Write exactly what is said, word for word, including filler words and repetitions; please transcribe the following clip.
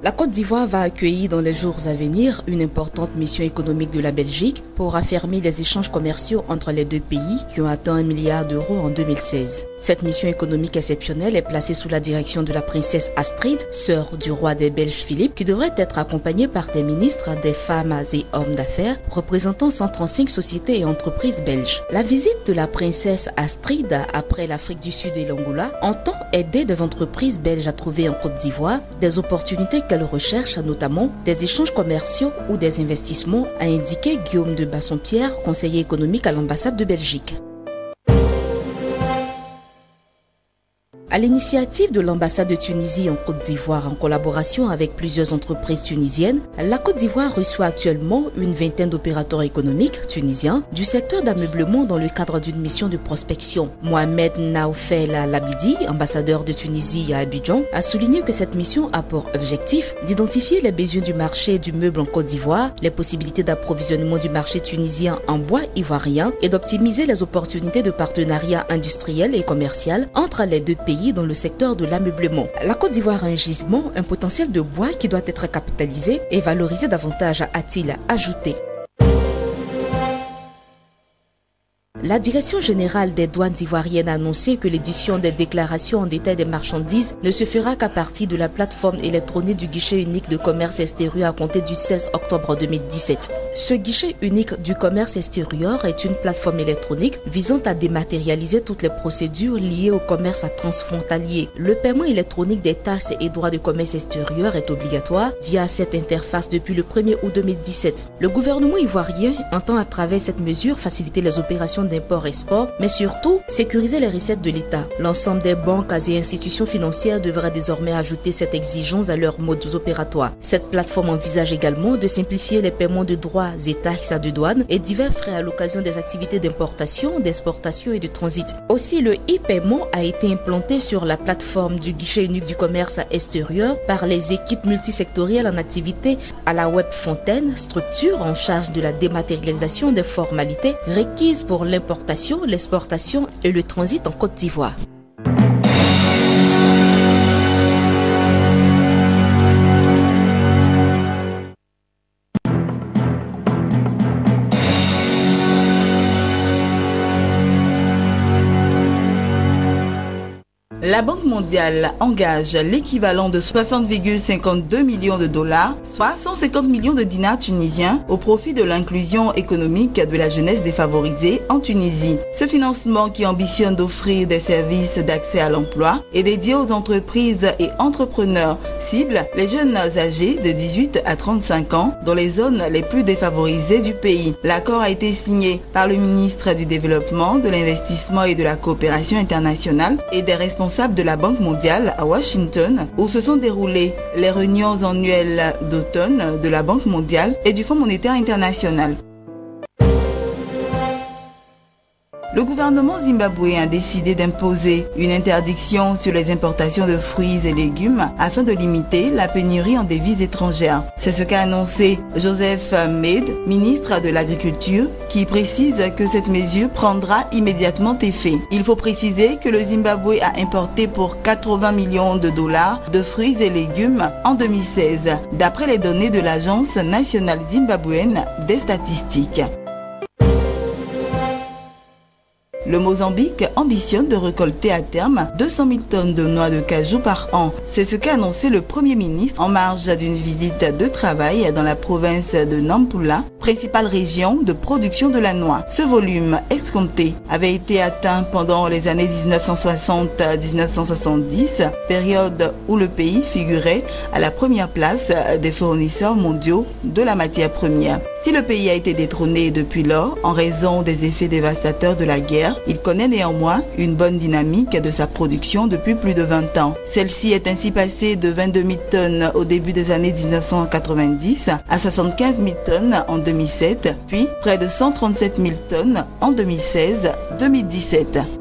La Côte d'Ivoire va accueillir dans les jours à venir une importante mission économique de la Belgique pour affermir les échanges commerciaux entre les deux pays qui ont atteint un milliard d'euros en deux mille seize. Cette mission économique exceptionnelle est placée sous la direction de la princesse Astrid, sœur du roi des Belges Philippe, qui devrait être accompagnée par des ministres, des femmes et hommes d'affaires représentant cent trente-cinq sociétés et entreprises belges. La visite de la princesse Astrid après l'Afrique du Sud et l'Angola entend aider des entreprises belges à trouver en Côte d'Ivoire des opportunités qu'elles recherchent, notamment des échanges commerciaux ou des investissements, a indiqué Guillaume de Bassompierre, conseiller économique à l'ambassade de Belgique. À l'initiative de l'ambassade de Tunisie en Côte d'Ivoire, en collaboration avec plusieurs entreprises tunisiennes, la Côte d'Ivoire reçoit actuellement une vingtaine d'opérateurs économiques tunisiens du secteur d'ameublement dans le cadre d'une mission de prospection. Mohamed Naoufel Labidi, ambassadeur de Tunisie à Abidjan, a souligné que cette mission a pour objectif d'identifier les besoins du marché du meuble en Côte d'Ivoire, les possibilités d'approvisionnement du marché tunisien en bois ivoirien et d'optimiser les opportunités de partenariat industriel et commercial entre les deux pays dans le secteur de l'ameublement. La Côte d'Ivoire a un gisement, un potentiel de bois qui doit être capitalisé et valorisé davantage, a-t-il ajouté. La Direction générale des douanes ivoiriennes a annoncé que l'édition des déclarations en détail des marchandises ne se fera qu'à partir de la plateforme électronique du guichet unique de commerce extérieur à compter du seize octobre deux mille dix-sept. Ce guichet unique du commerce extérieur est une plateforme électronique visant à dématérialiser toutes les procédures liées au commerce transfrontalier. Le paiement électronique des taxes et droits de commerce extérieur est obligatoire via cette interface depuis le premier août deux mille dix-sept. Le gouvernement ivoirien entend à travers cette mesure faciliter les opérations d'import-export, mais surtout sécuriser les recettes de l'État. L'ensemble des banques et institutions financières devraient désormais ajouter cette exigence à leurs modes opératoires. Cette plateforme envisage également de simplifier les paiements de droits et taxes de douane et divers frais à l'occasion des activités d'importation, d'exportation et de transit. Aussi, le e-paiement a été implanté sur la plateforme du guichet unique du commerce extérieur par les équipes multisectorielles en activité à la Web Fontaine, structure en charge de la dématérialisation des formalités requises pour l'importation, l'exportation et le transit en Côte d'Ivoire. La Banque mondiale engage l'équivalent de soixante virgule cinquante-deux millions de dollars, soit cent cinquante millions de dinars tunisiens, au profit de l'inclusion économique de la jeunesse défavorisée en Tunisie. Ce financement, qui ambitionne d'offrir des services d'accès à l'emploi, est dédié aux entreprises et entrepreneurs, cible les jeunes âgés de dix-huit à trente-cinq ans dans les zones les plus défavorisées du pays. L'accord a été signé par le ministre du Développement, de l'Investissement et de la Coopération internationale et des responsables de la Banque mondiale à Washington, où se sont déroulées les réunions annuelles d'automne de la Banque mondiale et du Fonds monétaire international. Le gouvernement zimbabwéen a décidé d'imposer une interdiction sur les importations de fruits et légumes afin de limiter la pénurie en devises étrangères. C'est ce qu'a annoncé Joseph Maid, ministre de l'Agriculture, qui précise que cette mesure prendra immédiatement effet. Il faut préciser que le Zimbabwe a importé pour quatre-vingts millions de dollars de fruits et légumes en deux mille seize, d'après les données de l'Agence nationale zimbabwéenne des statistiques. Le Mozambique ambitionne de récolter à terme deux cent mille tonnes de noix de cajou par an. C'est ce qu'a annoncé le Premier ministre en marge d'une visite de travail dans la province de Nampula, principale région de production de la noix. Ce volume escompté avait été atteint pendant les années mille neuf cent soixante à mille neuf cent soixante-dix, période où le pays figurait à la première place des fournisseurs mondiaux de la matière première. Si le pays a été détrôné depuis lors en raison des effets dévastateurs de la guerre, il connaît néanmoins une bonne dynamique de sa production depuis plus de vingt ans. Celle-ci est ainsi passée de vingt-deux mille tonnes au début des années mille neuf cent quatre-vingt-dix à soixante-quinze mille tonnes en deux mille sept, puis près de cent trente-sept mille tonnes en deux mille seize deux mille dix-sept.